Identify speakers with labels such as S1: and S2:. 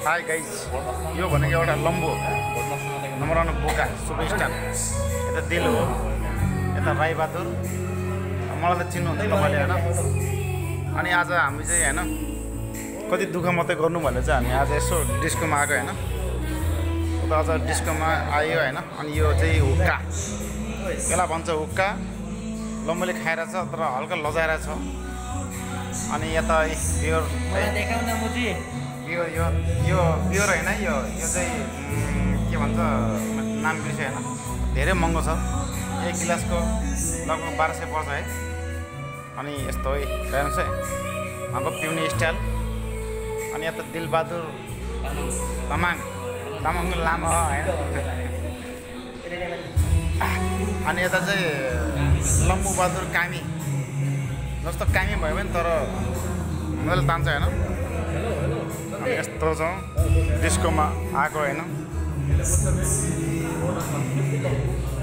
S1: hi guys यो भनेको एउटा लम्बो नम्बर 1 बोका सुपरस्टार यता दिल हो यता राईबहादुर मलाई त चिन्नुहुन्छ तपाईँले हैन अनि आज हामी चाहिँ हैन कति दुःख मात्रै गर्नु भनेर चाहिँ हामी आज यसो डिस्कोमा आएको हैन उता आज डिस्कोमा आयो हैन अनि यो चाहिँ हुक्का यसलाई भन्छ हुक्का लम्बोले खाएर छ तर हल्का लजाएर छ अनि यता बियर
S2: देखाउन मुजी
S1: यो प्योर हैन यो चाहिँ के भन्छ नाम बिर्सेँ हैन धेरै महँगो छ एक गिलासको लगभग 1200 पर्छ है अनि यस्तो है हेर्नुहोस् है हाम्रो पिउने स्टाइल अनि यता दिलबहादुर तामाङ लामो हैन अनि यता चाहिँ लम्बुबहादुर कामी जस्तो कामी भयो भने तर मैले तान्छ हैन अनि यस्तो छ डिस्कोमा आएको हैन